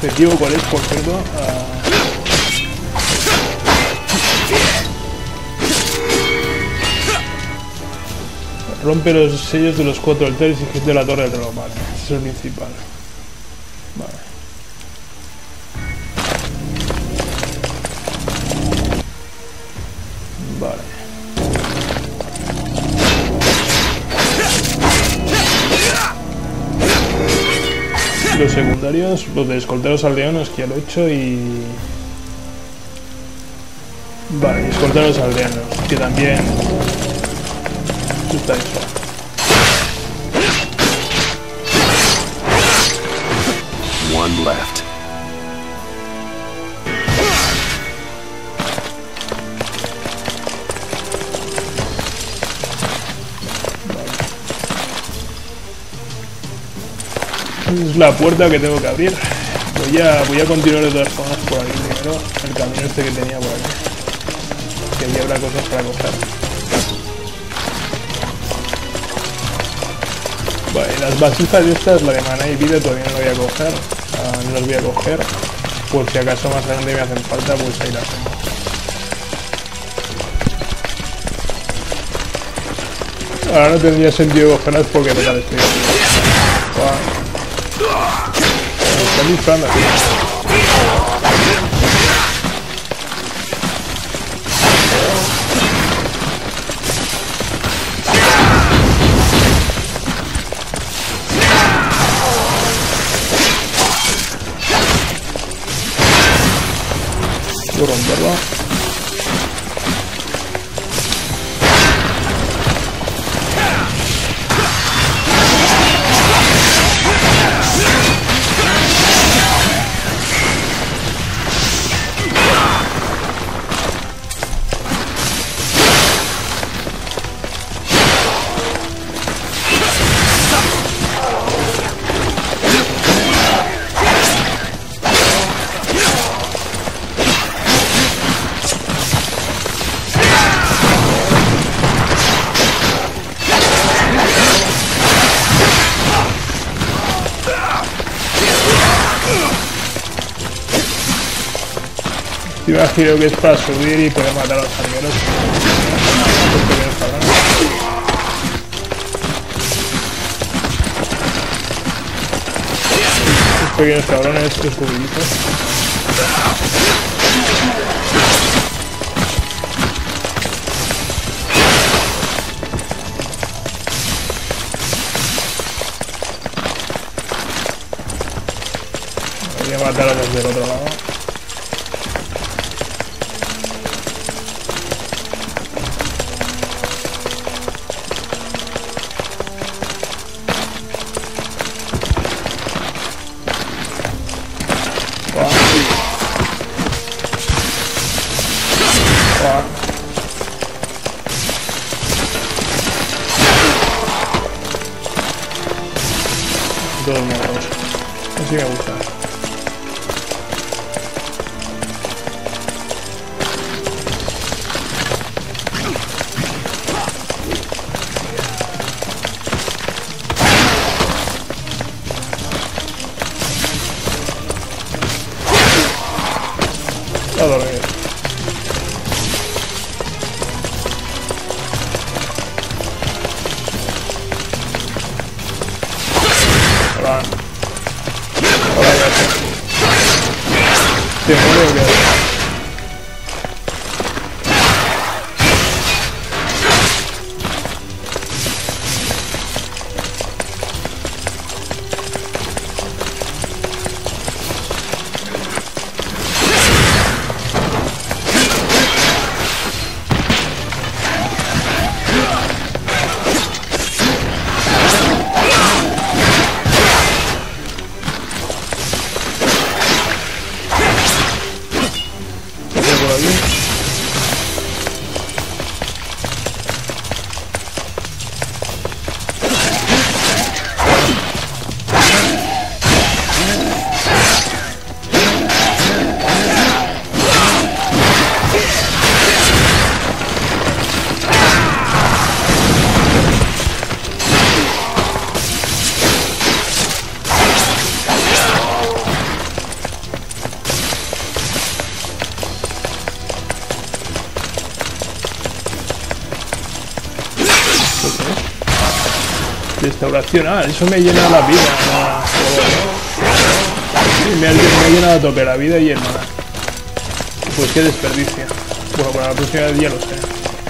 objetivo cuál es, por cierto. Rompe los sellos de los 4 altares y gente de la torre del reloj. Vale, ese es el principal. Vale. Vale. Los secundarios, los de escoltar a los aldeanos, que ya lo he hecho, y... Vale, escoltar a los aldeanos, que también... Está eso. One left. Es la puerta que tengo que abrir. Voy a continuar de todas formas por aquí primero, el camino este que tenía por aquí. Que ahí habrá cosas para coger. Vale, las vasijas estas, la de maná y vida todavía no la voy a coger. No las voy a coger. Por si acaso más adelante me hacen falta, pues ahí las tengo. Ahora no tendría sentido cogerlas porque total estoy aquí. Me están disparando aquí. Voy a romperlo. Creo que es para subir y poder matar a los arqueros. Estos pequeños cabrones, estos cubillitos. Voy a matar a los del otro lado. Todos muertos. Así me gusta. A dormir. Hola. Hola, gracias. ¿Te muero o qué? Restauración. Ah, eso me llena la vida. Sí, me ha llenado a tope la vida y el maná. Pues qué desperdicio. Bueno, para la próxima vez ya lo sé.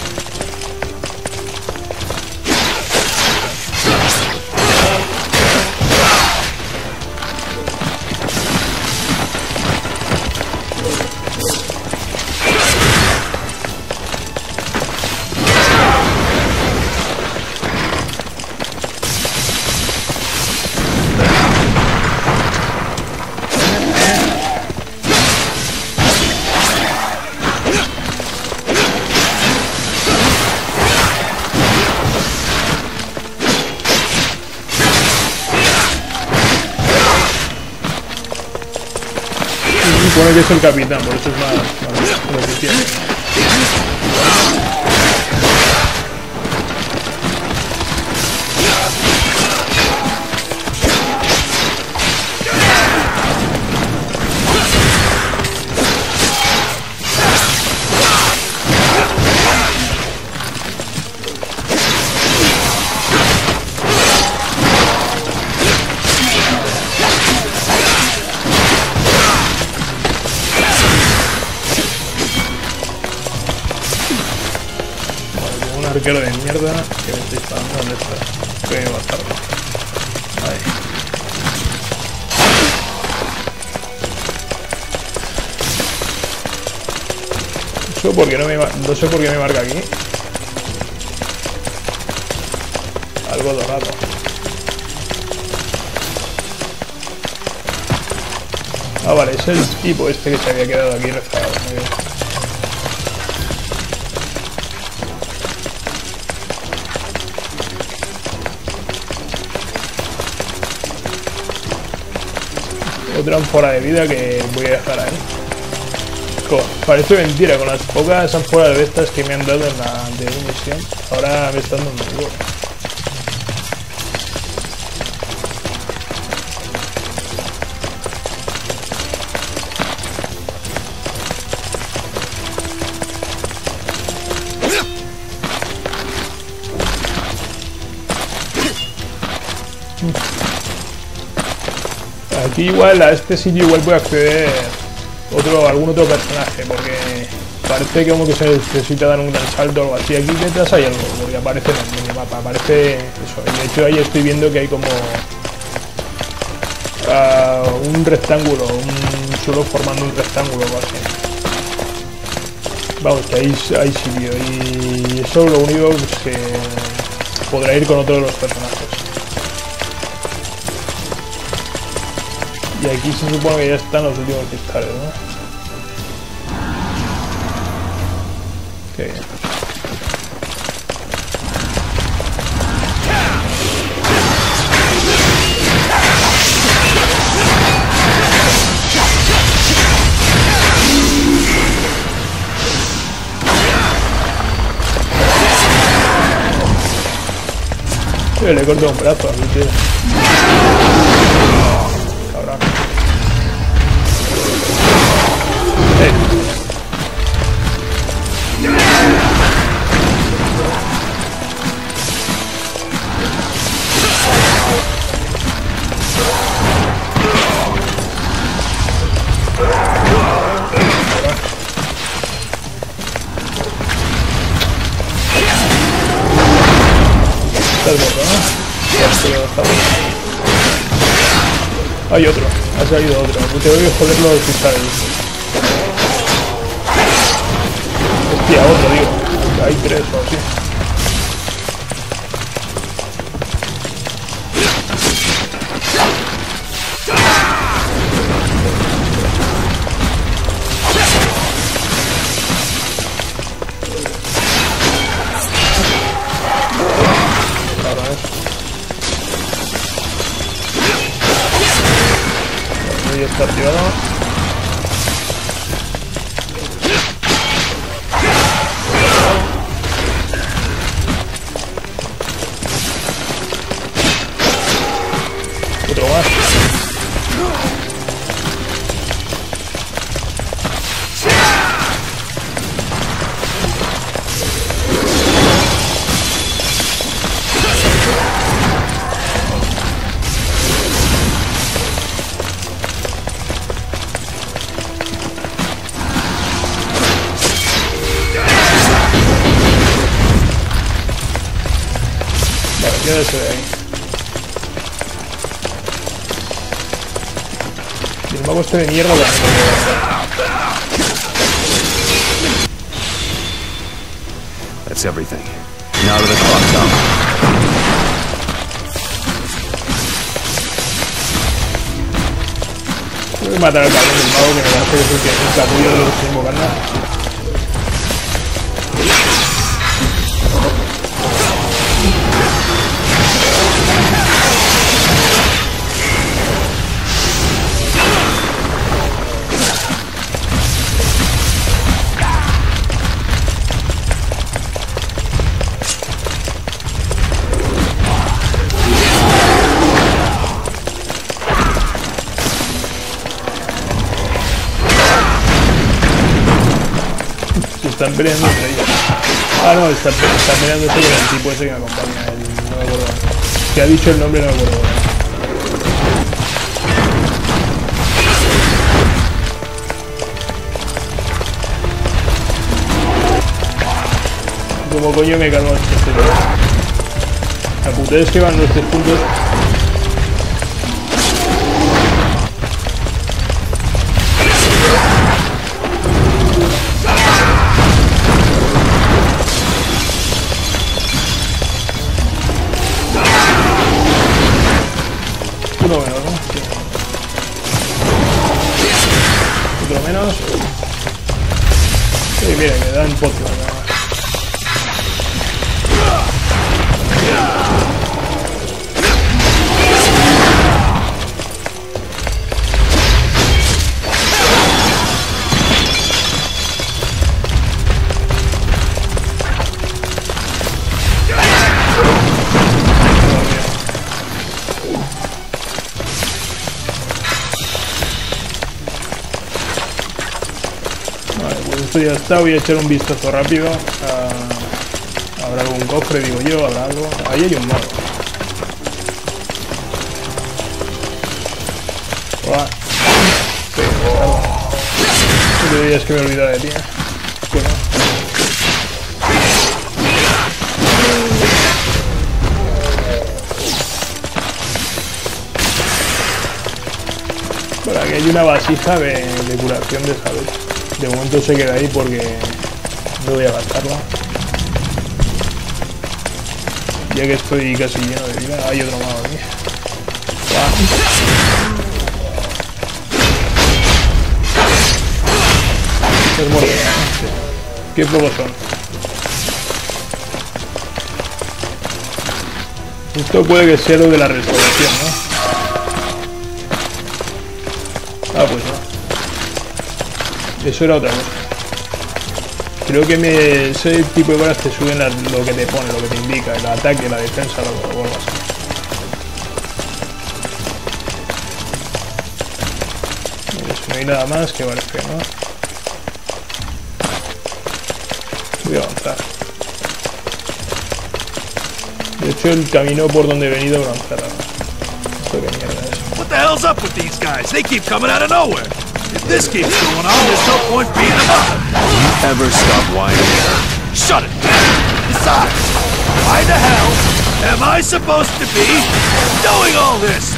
Supone que es el capitán, por eso es más eficiente. Arquero de mierda que me estoy disparando. ¿Dónde está? Voy a matarlo. Ahí. No sé por qué me marca aquí algo dorado. Ah, vale, es el tipo este que se había quedado aquí rezagado. Muy bien. Otra ánfora de vida que voy a dejar ahí. Parece mentira, con las pocas ánforas de estas que me han dado en la anterior misión, ahora me están dando un huevo. Aquí igual, a este sitio igual puede acceder algún otro personaje, porque parece que como que se necesita dar un gran salto o algo así. Aquí detrás hay algo, porque aparece en el minimapa, aparece eso. Y de hecho ahí estoy viendo que hay como un rectángulo, un suelo formando un rectángulo o algo así. Vamos, que hay sitio, y eso lo único que podrá ir con otro de los personajes. Y aquí se supone que ya están los últimos cristales, ¿no? Qué bien. Le corto un brazo, así que... Cabrón. Hay otro, ha salido otro. Tengo que joder los cristales. Hostia, otro, digo. Hay tres o así. Está activado. Otro más. Vamos, este de mierda también. That's everything. Now to the clock tower. Tengo que matar al cabrón del mago, que me parece que es el capullo de los que estoy invocando. Están peleando entre ellos. Ah, no, están peleándose con el tipo ese que me acompaña. No me acuerdo. Que ha dicho el nombre, no me acuerdo. Como coño me calmo este tío. La putada es que van los 3 puntos. Uno menos, ¿no? Sí. Otro menos. Sí, mira, me dan pocio nada más. Esto ya está, voy a echar un vistazo rápido. Habrá algún cofre, digo yo, habrá algo. Ahí hay un mago. Sí, claro. No te dirías que me he olvidado de ti. Bueno. Por aquí hay una vasija de curación de salud. De momento se queda ahí porque no voy a gastarla. Ya que estoy casi lleno de vida. Hay otro mago aquí. Es muerto. Qué pocos son. Esto puede que sea lo de la restauración, ¿no? Ah, pues no. Eso era otra cosa. Creo que ese tipo de balas te suben lo que te pone, lo que te indica, el ataque, la defensa, lo que así. Si no hay nada más, que parece que no. Voy a avanzar. De hecho, el camino por donde he venido lo han cerrado. Esto qué mierda es. What the hell's up with these guys? They keep coming out of nowhere. If this keeps going on, there's no point beating them up. Ever stop whining? Shut it! Besides, why the hell am I supposed to be doing all this?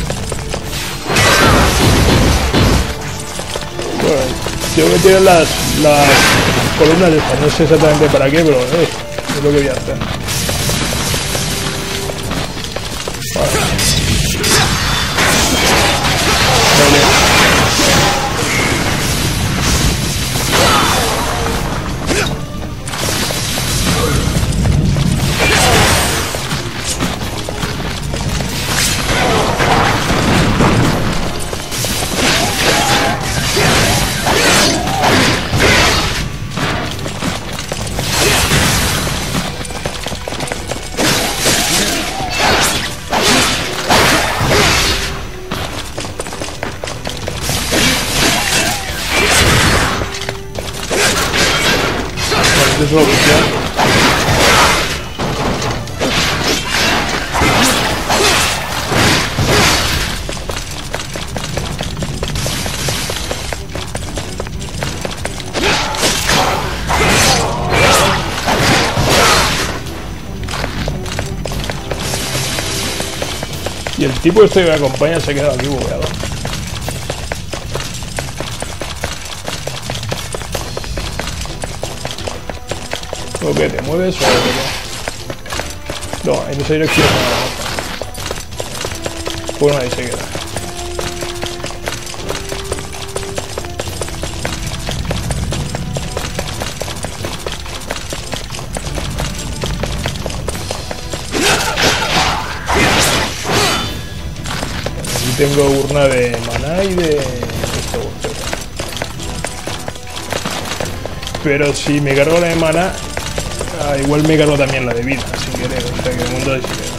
Bueno, tengo que tirar las columnas de estas. No sé exactamente para qué, pero es lo que voy a hacer. Vale. Eso es lo que sea. Y el tipo este que me acompaña se ha quedado aquí bugueado. ¿O qué? ¿Te mueves o qué? No, en esa dirección no. Pues nadie se queda. Aquí tengo urna de maná y de esto. Pero si me cargo la de maná, igual me cargo también la de vida, sin querer. O sea que el mundo de siquiera.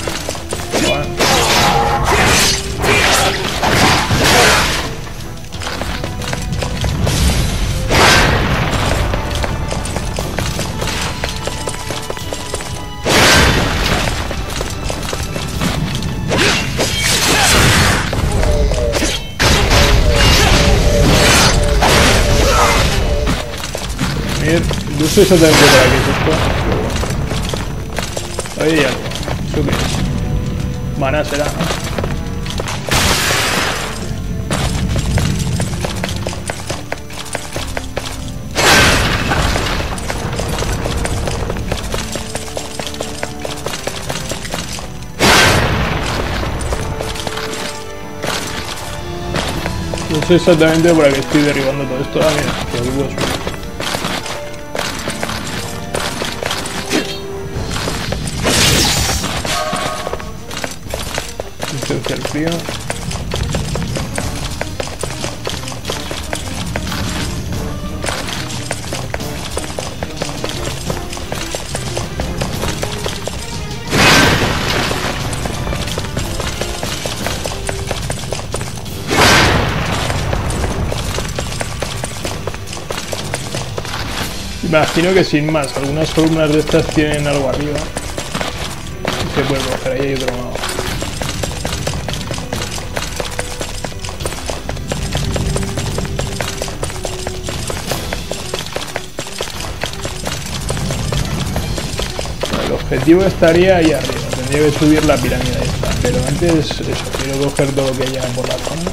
No sé exactamente para qué es esto, pero bueno. Ahí hay algo. ¿Eso qué es? Maná será, ¿no? No sé exactamente para qué estoy derribando todo esto. Ah, mira, que aquí puedo subir. Resistencia al frío. Imagino que sin más, algunas columnas de estas tienen algo arriba. Se puede coger, ahí hay otro lado. El objetivo estaría ahí arriba, tendría que subir la pirámide esta, pero antes eso, quiero coger todo lo que haya por la zona.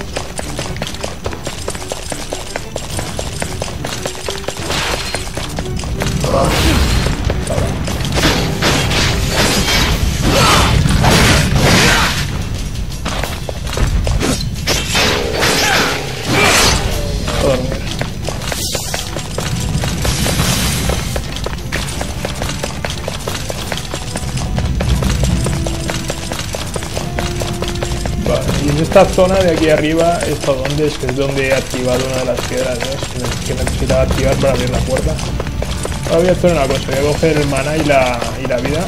Y en esta zona de aquí arriba, esto donde es, que es donde he activado una de las piedras, ¿no? Que necesitaba activar para abrir la puerta. Ahora voy a hacer una cosa, voy a coger el maná y la vida.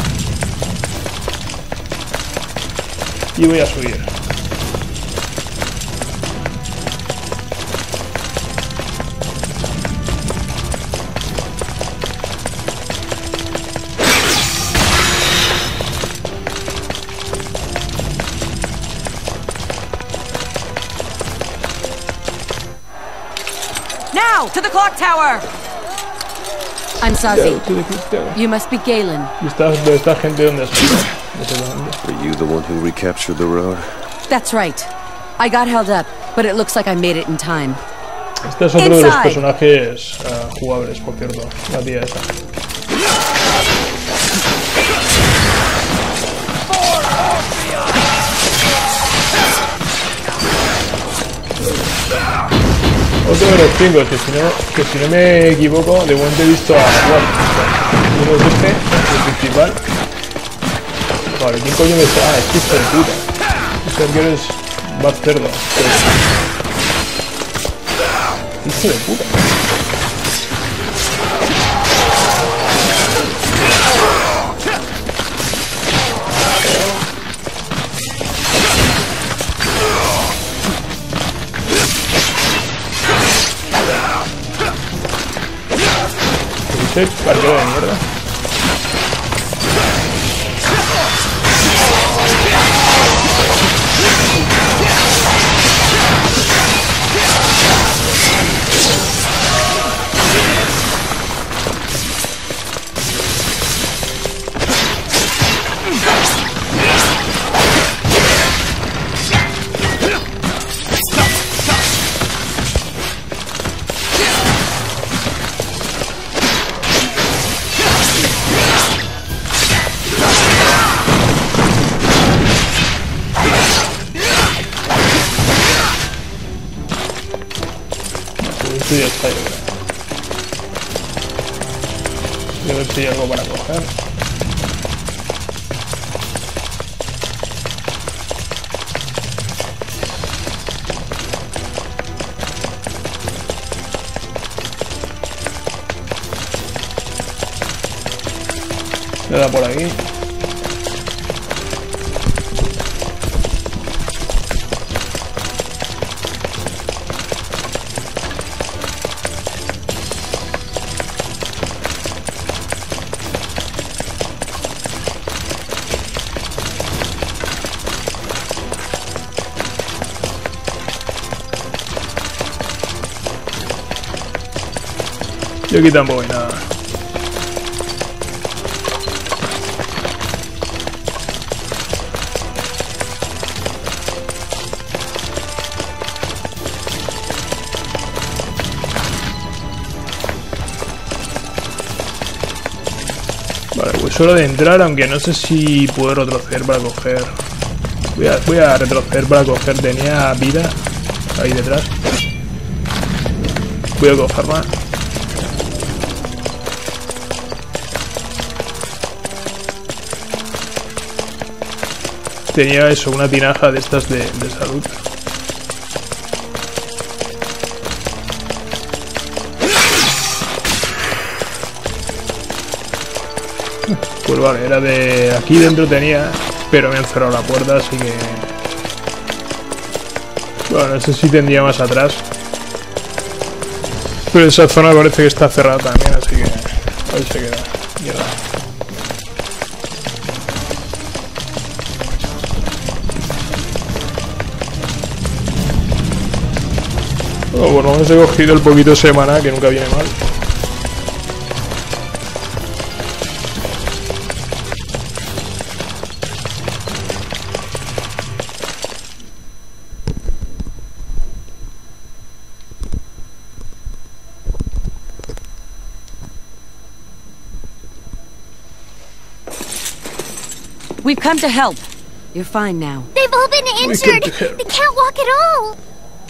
Y voy a subir. Now, to the clock tower! I'm Sazi. You must be Galen. ¿Y esta gente dónde está? Are you the one who recaptured the road? That's right. I got held up, but it looks like I made it in time. Este es otro de los personajes jugables, por cierto. La tía esa. Otro de los chicos, que si no me equivoco, de momento he visto a uno es este, el principal. Vale, ¿quién coño me está? Ah, es hijo de puta. Este arquero es más cerdo. Hijo de puta. Arquero de mierda. esto ya está, yo creo. Voy a ver si hay algo para coger. Le da por aquí. Yo aquí tampoco hay nada. Vale, pues es hora de entrar, aunque no sé si puedo retroceder para coger. Voy a retroceder para coger. Tenía vida ahí detrás. Voy a coger más. Tenía eso, una tinaja de estas de salud. Pues vale, era de... Aquí dentro tenía, pero me han cerrado la puerta, así que... Bueno, no sé si tendría más atrás. Pero esa zona parece que está cerrada también, así que... Ahí se queda. Mierda. Bueno, por lo menos he cogido el poquito semana, que nunca viene mal. We've come to help. You're fine now. They've all been injured. They can't walk at all.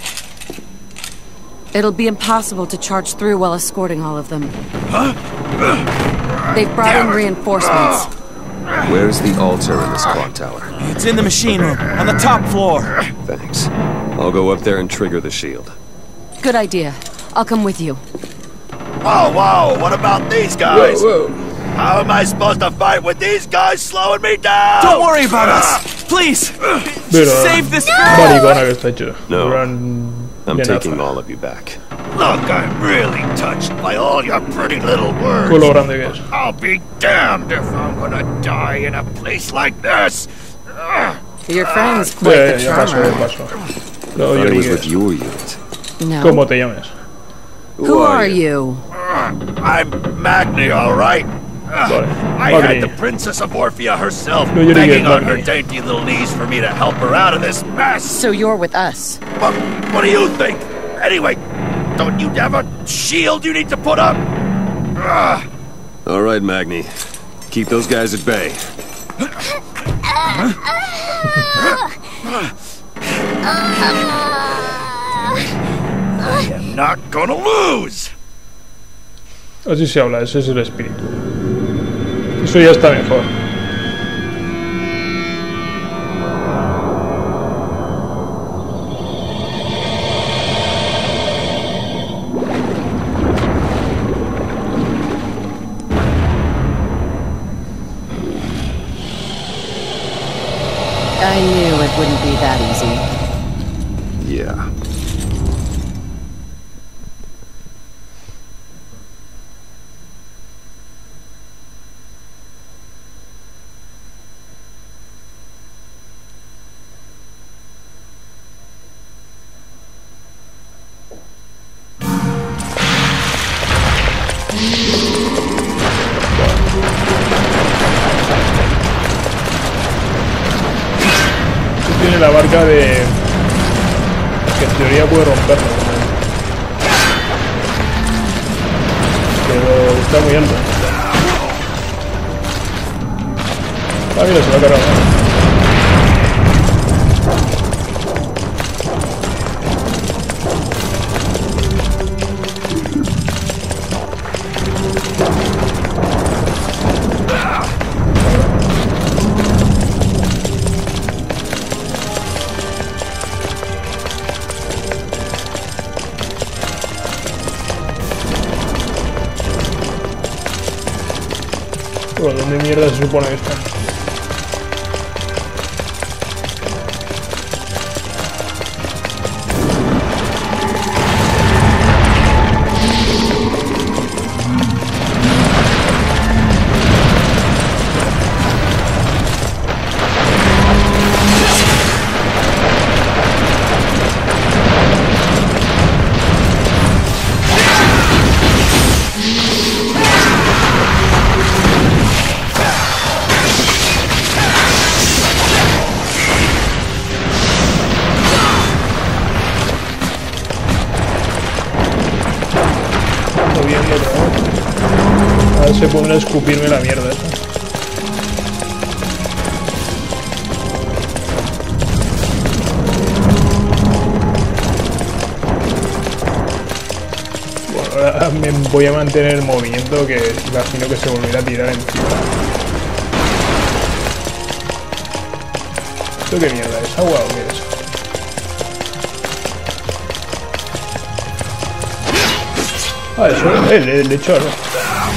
It'll be impossible to charge through while escorting all of them. They've brought in reinforcements. Where's the altar in this clock tower? It's in the machine room, on the top floor. Thanks. I'll go up there and trigger the shield. Good idea. I'll come with you. Whoa, whoa, what about these guys? Whoa, whoa. How am I supposed to fight with these guys slowing me down? Don't worry about us. Please. Save this girl. Maricona que está hecho. No. I'm Nenaza. taking all of you back. Look, I'm really touched by all your pretty little words. Con lo grande que es. I'll be damned if I'm gonna die in a place like this. Your friend's quite the Ya paso, charmer. ya paso. No, Thought yo it ni was que... with your unit. No. ¿Cómo te llames? Who are you? I'm Magni, all right? Vale. I Magni. had the Princess of Orphea herself No, yo ni que begging es on her Magni. dainty little knees for me to help her out of this mess. So you're with us. What do you think? Anyway, don't you have a shield you need to put up? All right, Magni. Keep those guys at bay. I am not gonna lose. Así se habla, ese es el espíritu. Eso ya está mejor. I knew it wouldn't be that easy. Yeah. Tiene la barca de... que en teoría puede romperlo. Pero está muy alto. Ah, mira, se lo ha cargado. Bueno, ¿dónde mierda se supone que está? Ahora se pondrá a escupirme la mierda esta. Bueno, ahora me voy a mantener el movimiento, que imagino que se volverá a tirar encima. ¿Esto qué mierda es? ¿Agua o qué es? Ah, eso, el hecho, ¿no?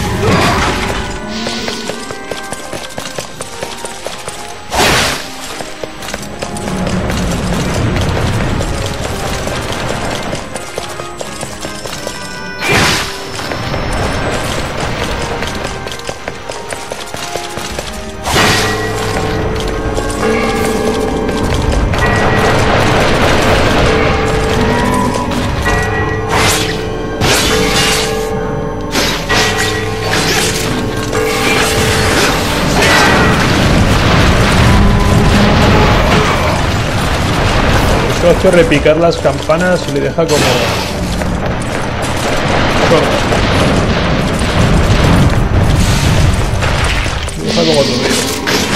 Hace repicar las campanas y le deja como sordo. Le deja como aturdido.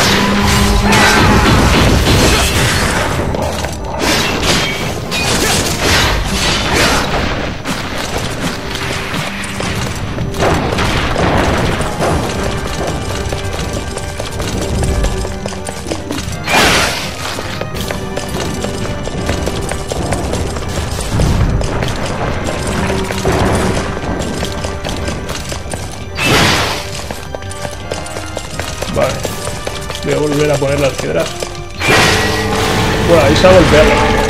Vale, voy a volver a poner las piedras. Bueno, ahí se ha golpeado.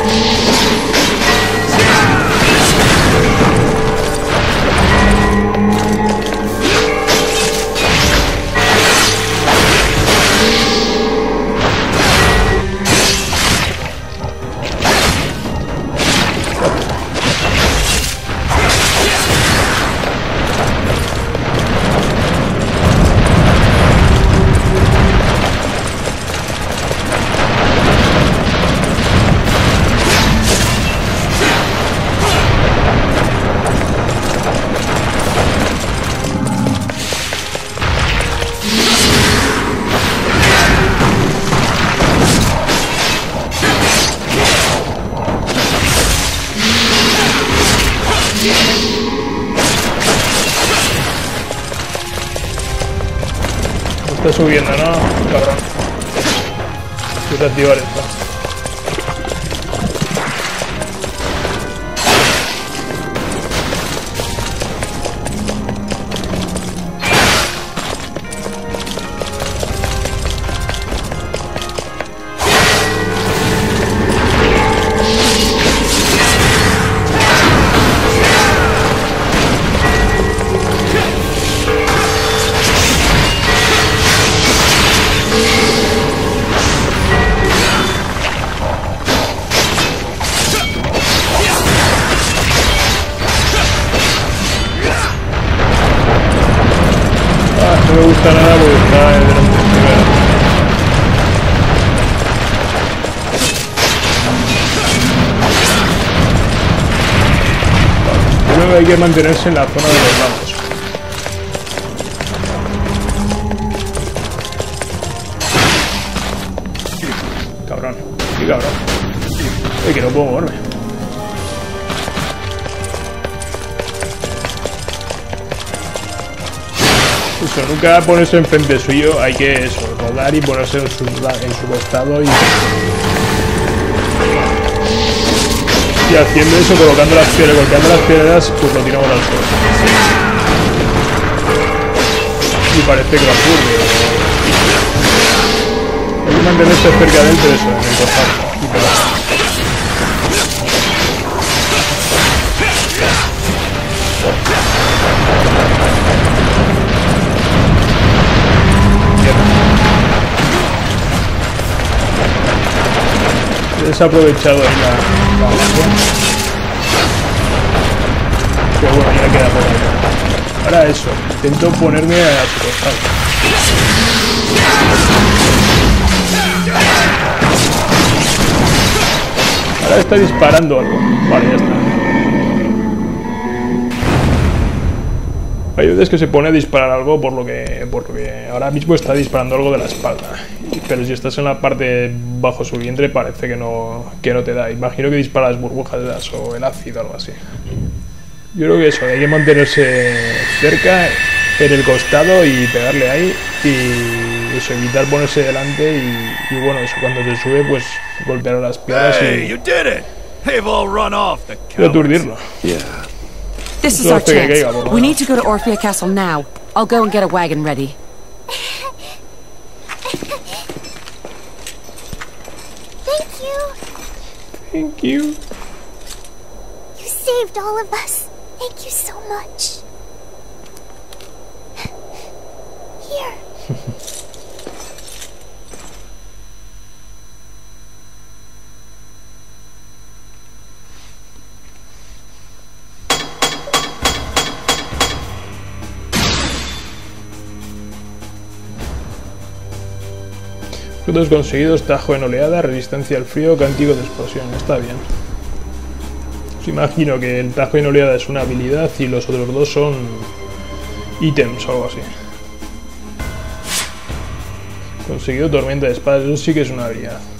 Está subiendo, ¿no? Cabrón. Voy a activar esto. No me gusta nada porque está delante primero. Primero hay que mantenerse en la zona de los lados. Cabrón, qué cabrón. Ay, que no puedo moverme. Eso, nunca ponerse enfrente suyo, hay que eso, rodar y ponerse en su costado y haciendo eso, colocando las piedras, golpeando las piedras, pues lo tiramos al suelo. y parece que lo aturde. Hay que mantenerse cerca de él, pero eso, en el costado y pegar. He desaprovechado ahí la acción. Pero bueno, ya queda por ahí. Ahora eso, intento ponerme a su costado. Ahora está disparando algo. Vale, ya está. Hay veces que se pone a disparar algo por lo que ahora mismo está disparando algo de la espalda. Pero si estás en la parte bajo su vientre parece que no te da. Imagino que dispara las burbujas o el ácido o algo así. Yo creo que eso, hay que mantenerse cerca, en el costado y pegarle ahí. Y eso, evitar ponerse delante y bueno, eso, cuando se sube pues golpear a las piedras y aturdirlo. This is our chance. We need to go to Orphea Castle now. I'll go and get a wagon ready. Thank you. Thank you. You saved all of us. Thank you so much. Here. Frutos conseguidos, tajo en oleada, resistencia al frío, cántico de explosión. Está bien. Os imagino que el tajo en oleada es una habilidad y los otros dos son ítems o algo así. Conseguido tormenta de espadas, eso sí que es una habilidad.